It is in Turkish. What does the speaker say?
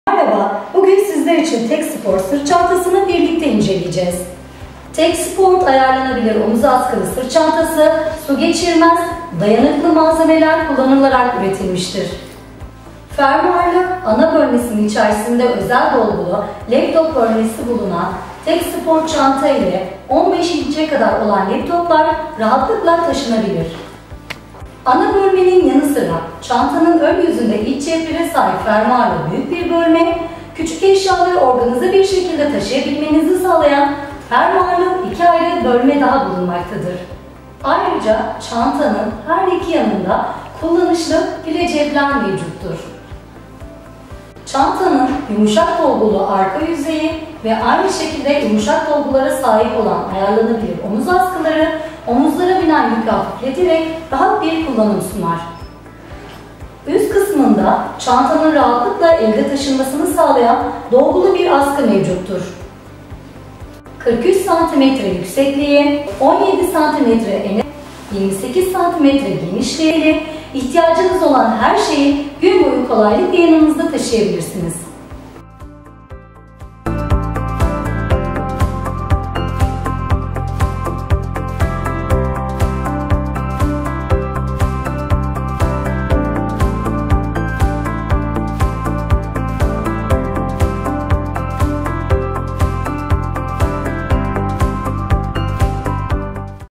Merhaba, bugün sizler için TechSport sırt çantasını birlikte inceleyeceğiz. TechSport ayarlanabilir omuz askılı sırt çantası, su geçirmez, dayanıklı malzemeler kullanılarak üretilmiştir. Fermuarlı ana bölmesinin içerisinde özel dolgulu laptop bölmesi bulunan TechSport çanta ile 15 inçe kadar olan laptoplar rahatlıkla taşınabilir. Ana bölmenin yanı sıra çantanın ön yüzünde iç ceplere sahip fermuarlı büyük bir bölme, küçük eşyaları organize bir şekilde taşıyabilmenizi sağlayan fermuarlı iki ayrı bölme daha bulunmaktadır. Ayrıca çantanın her iki yanında kullanışlı file cepler mevcuttur. Çantanın yumuşak dolgulu arka yüzeyi ve aynı şekilde yumuşak dolgulara sahip olan ayarlanabilir omuz askıları, omuzlara binen yükü hafifleterek rahat bir kullanım sunar. Üst kısmında çantanın rahatlıkla elde taşınmasını sağlayan dolgulu bir askı mevcuttur. 43 cm yüksekliği, 17 cm eni, 28 cm genişliğiyle ihtiyacınız olan her şeyi gün boyu kolaylıkla yanınızda taşıyabilirsiniz.